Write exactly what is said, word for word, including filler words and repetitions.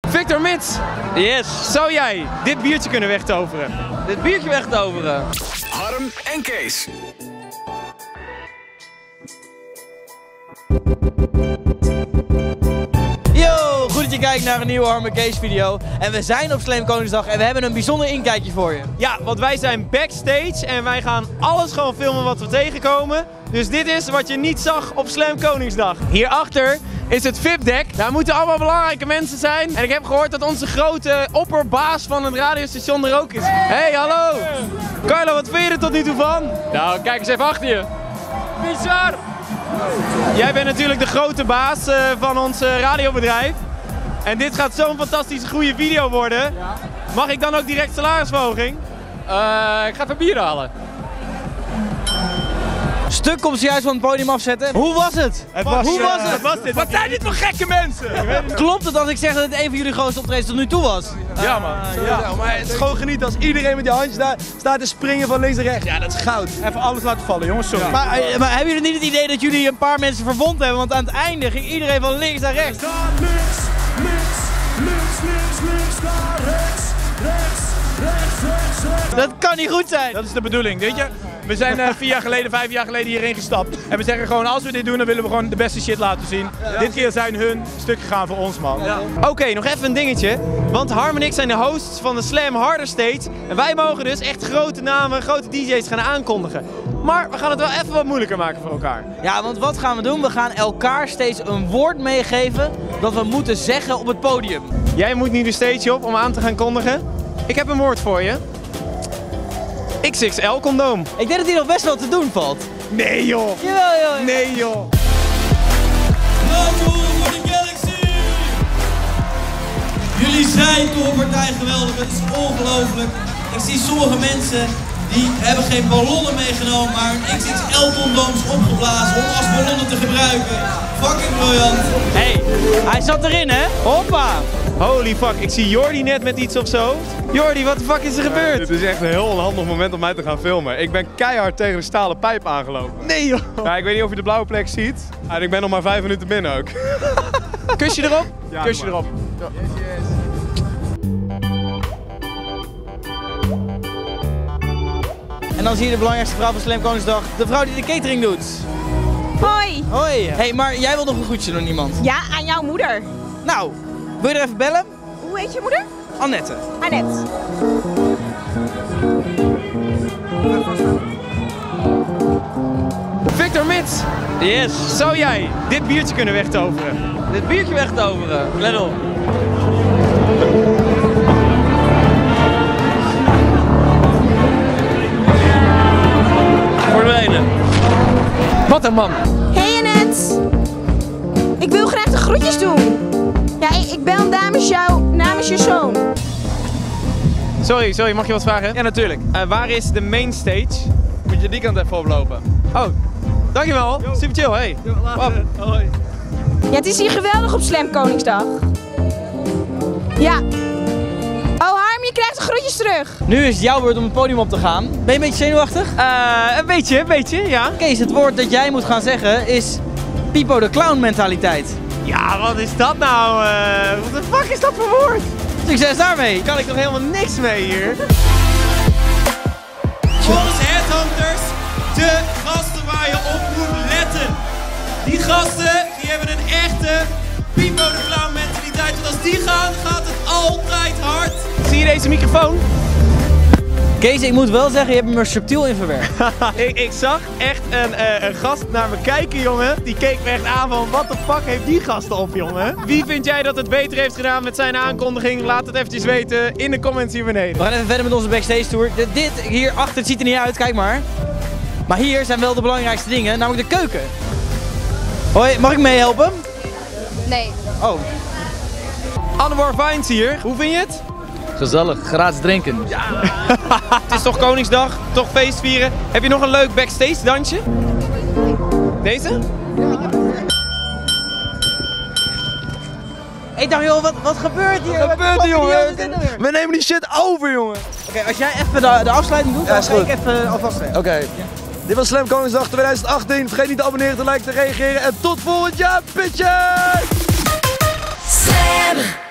Victor Mits, Yes. zou jij dit biertje kunnen wegtoveren? Dit biertje wegtoveren. Harm en Kees. Yo, goed dat je kijkt naar een nieuwe Harm en Kees video. En we zijn op Slam Koningsdag en we hebben een bijzonder inkijkje voor je. Ja, want wij zijn backstage en wij gaan alles gewoon filmen wat we tegenkomen. Dus dit is wat je niet zag op Slam Koningsdag. Hierachter is het V I P-deck. Daar moeten allemaal belangrijke mensen zijn. En ik heb gehoord dat onze grote opperbaas van het radiostation er ook is. Hey, hallo! Carlo, wat vind je er tot nu toe van? Nou, kijk eens even achter je. Bizar! Jij bent natuurlijk de grote baas uh, van ons uh, radiobedrijf. En dit gaat zo'n fantastische goede video worden. Ja. Mag ik dan ook direct salarisverhoging? Uh, ik ga even bier halen. Stuk komt zojuist van het podium afzetten. Hoe was het? het was, Hoe was uh, het? was dit? Wat zijn dit voor gekke mensen? Klopt het als ik zeg dat het een van jullie grootste optredens tot nu toe was? Ja man. Uh, ja. Ja, maar het is gewoon genieten als iedereen met die handjes daar staat te springen van links naar rechts. Ja, dat is goud. Even alles laten vallen, jongens. Sorry. Ja. Maar, maar hebben jullie niet het idee dat jullie een paar mensen verwond hebben? Want aan het einde ging iedereen van links naar rechts. Links, links, links, links, links naar rechts, rechts, rechts, rechts, rechts. Dat kan niet goed zijn. Dat is de bedoeling, weet je? We zijn uh, vier jaar geleden, vijf jaar geleden hierin gestapt. En we zeggen gewoon, als we dit doen, dan willen we gewoon de beste shit laten zien. Ja. Dit keer zijn hun stuk gegaan voor ons, man. Ja. Oké, okay, nog even een dingetje. Want Harm en ik zijn de hosts van de Slam Harder Stage. En wij mogen dus echt grote namen, grote D J's gaan aankondigen. Maar we gaan het wel even wat moeilijker maken voor elkaar. Ja, want wat gaan we doen? We gaan elkaar steeds een woord meegeven dat we moeten zeggen op het podium. Jij moet nu de stage op om aan te gaan kondigen. Ik heb een woord voor je. X X L condoom. Ik denk dat hier nog best wel te doen valt. Nee joh. Jawel joh. Nee joh. Welkom voor de Galaxy! Jullie zijn toch een partij geweldig, het is ongelooflijk. Ik zie sommige mensen die hebben geen ballonnen meegenomen, maar een X X L condooms opgeblazen om als ballonnen te gebruiken. Fucking briljant. Hey, hij zat erin hè? Hoppa! Holy fuck, ik zie Jordi net met iets op zijn hoofd. Jordi, wat de fuck is er Ja, gebeurd? dit is echt een heel onhandig moment om mij te gaan filmen. Ik ben keihard tegen de stalen pijp aangelopen. Nee joh. Ja, ik weet niet of je de blauwe plek ziet. En ik ben nog maar vijf minuten binnen ook. Kusje erop? Ja, Kusje doe maar. erop. Ja. En dan zie je de belangrijkste vrouw van Slam Koningsdag, de vrouw die de catering doet. Hoi! Hoi. Hey, maar jij wil nog een groetje doen, iemand? Ja, aan jouw moeder. Nou, wil je er even bellen? Hoe heet je moeder? Annette. Annette. Victor Mits, Yes. zou jij dit biertje kunnen wegtoveren? Dit biertje wegtoveren. Let op. Verdwijnen. Wat een man. Hey Annette. Ik wil graag de groetjes doen. Ja, ik, ik bel namens jou, namens je zoon. Sorry, sorry, mag je wat vragen? Ja, natuurlijk. Uh, waar is de main stage? Moet je die kant even oplopen. Oh, dankjewel. Yo. Super chill, hey. Wap. Hoi. Ja, het is hier geweldig op Slam Koningsdag. Ja. Oh Harm, je krijgt de groetjes terug. Nu is het jouw beurt om het podium op te gaan. Ben je een beetje zenuwachtig? Uh, een beetje, een beetje, ja. Kees, het woord dat jij moet gaan zeggen is Pipo de Clown mentaliteit. Ja, wat is dat nou? Uh, wat de fuck is dat voor woord? Succes daarmee! Kan ik nog helemaal niks mee hier? Volgens Headhunters, de gasten waar je op moet letten. Die gasten, die hebben een echte Pipo de Clown mentaliteit. Want als die gaan, gaat het altijd hard. Zie je deze microfoon? Kees, ik moet wel zeggen, je hebt hem er subtiel in verwerkt. ik, ik zag echt een, uh, een gast naar me kijken, jongen. Die keek me echt aan van, wat de fuck heeft die gast op, jongen? Wie vind jij dat het beter heeft gedaan met zijn aankondiging? Laat het eventjes weten in de comments hier beneden. We gaan even verder met onze backstage tour. D dit hier achter, het ziet er niet uit, kijk maar. Maar hier zijn wel de belangrijkste dingen, namelijk de keuken. Hoi, mag ik meehelpen? Nee. Oh. Anwar Vines hier, hoe vind je het? Gezellig, gratis drinken. Ja. Het is toch Koningsdag, toch feest vieren. Heb je nog een leuk backstage dansje? Deze? Ik dacht, joh, wat, wat gebeurt hier? Wat gebeurt hier, jongen? Oké, We nemen die shit over, jongen. als jij even de, de afsluiting doet, Ja, dan is ga ik goed. even alvast weg. Oké. Okay. Ja. Dit was Slam Koningsdag twintig achttien. Vergeet niet te abonneren, te liken, te reageren. En tot volgend jaar, bitches! Slam.